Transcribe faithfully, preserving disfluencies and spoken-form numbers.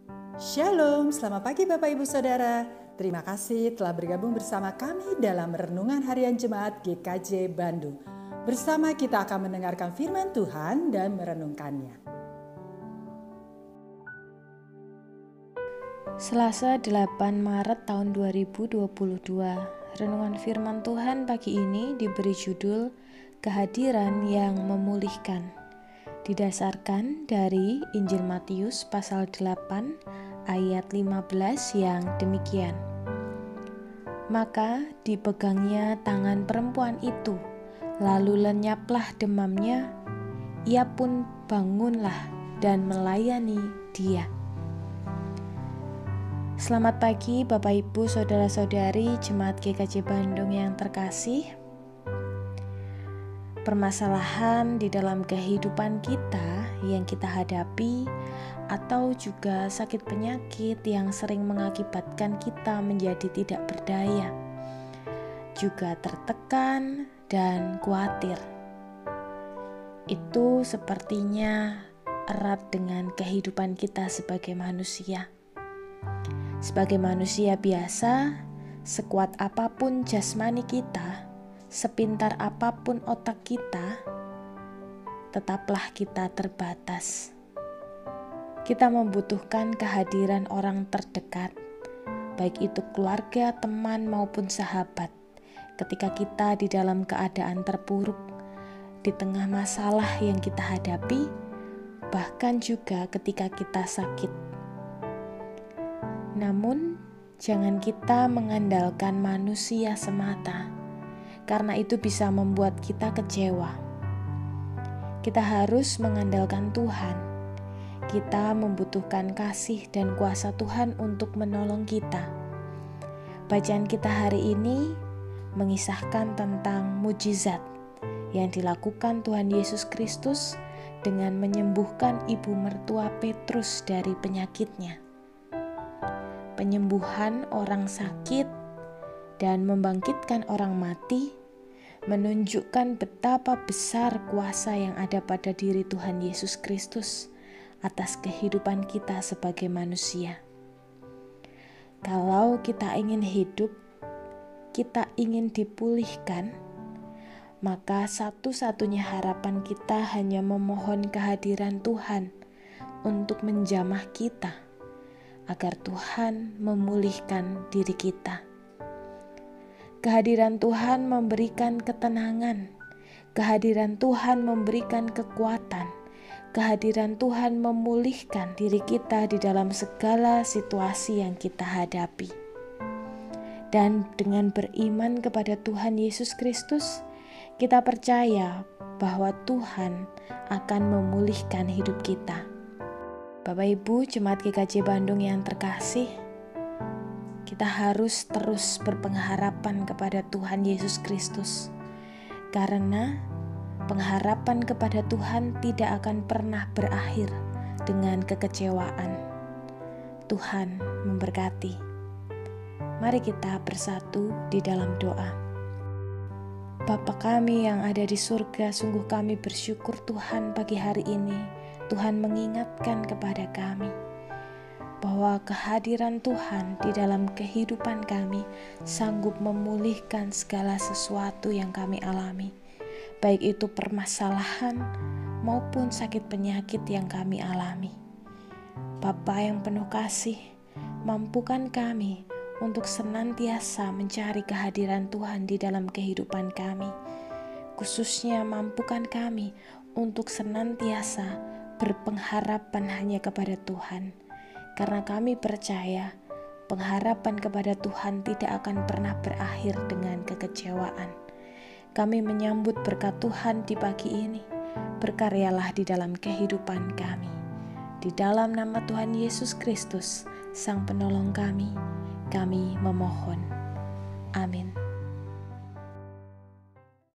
Shalom, selamat pagi Bapak Ibu Saudara. Terima kasih telah bergabung bersama kami dalam Renungan Harian Jemaat G K J Bandung. Bersama kita akan mendengarkan firman Tuhan dan merenungkannya. Selasa delapan Maret tahun dua ribu dua puluh dua, renungan firman Tuhan pagi ini diberi judul Kehadiran yang Memulihkan. Didasarkan dari Injil Matius pasal delapan ayat lima belas yang demikian. Maka dipegangnya tangan perempuan itu, lalu lenyaplah demamnya, ia pun bangunlah dan melayani dia. Selamat pagi Bapak Ibu Saudara-saudari Jemaat G K J Bandung yang terkasih. Permasalahan di dalam kehidupan kita yang kita hadapi atau juga sakit penyakit yang sering mengakibatkan kita menjadi tidak berdaya, juga tertekan dan khawatir. Itu sepertinya erat dengan kehidupan kita sebagai manusia. Sebagai manusia biasa, sekuat apapun jasmani kita, sepintar apapun otak kita, tetaplah kita terbatas. Kita membutuhkan kehadiran orang terdekat, baik itu keluarga, teman, maupun sahabat, ketika kita di dalam keadaan terpuruk, di tengah masalah yang kita hadapi, bahkan juga ketika kita sakit. Namun, jangan kita mengandalkan manusia semata, karena itu bisa membuat kita kecewa. Kita harus mengandalkan Tuhan. Kita membutuhkan kasih dan kuasa Tuhan untuk menolong kita. Bacaan kita hari ini mengisahkan tentang mujizat yang dilakukan Tuhan Yesus Kristus dengan menyembuhkan ibu mertua Petrus dari penyakitnya. Penyembuhan orang sakit dan membangkitkan orang mati menunjukkan betapa besar kuasa yang ada pada diri Tuhan Yesus Kristus atas kehidupan kita sebagai manusia. Kalau kita ingin hidup, kita ingin dipulihkan, maka satu-satunya harapan kita hanya memohon kehadiran Tuhan untuk menjamah kita, agar Tuhan memulihkan diri kita. Kehadiran Tuhan memberikan ketenangan, kehadiran Tuhan memberikan kekuatan, kehadiran Tuhan memulihkan diri kita di dalam segala situasi yang kita hadapi. Dan dengan beriman kepada Tuhan Yesus Kristus, kita percaya bahwa Tuhan akan memulihkan hidup kita. Bapak Ibu Jemaat G K J Bandung yang terkasih, kita harus terus berpengharapan kepada Tuhan Yesus Kristus, karena pengharapan kepada Tuhan tidak akan pernah berakhir dengan kekecewaan. Tuhan memberkati. Mari kita bersatu di dalam doa. Bapa kami yang ada di surga, sungguh kami bersyukur Tuhan pagi hari ini Tuhan mengingatkan kepada kami bahwa kehadiran Tuhan di dalam kehidupan kami sanggup memulihkan segala sesuatu yang kami alami, baik itu permasalahan maupun sakit penyakit yang kami alami. Bapa yang penuh kasih, mampukan kami untuk senantiasa mencari kehadiran Tuhan di dalam kehidupan kami. Khususnya mampukan kami untuk senantiasa berpengharapan hanya kepada Tuhan. Karena kami percaya pengharapan kepada Tuhan tidak akan pernah berakhir dengan kekecewaan. Kami menyambut berkat Tuhan di pagi ini. Berkaryalah di dalam kehidupan kami. Di dalam nama Tuhan Yesus Kristus, Sang Penolong kami, kami memohon. Amin.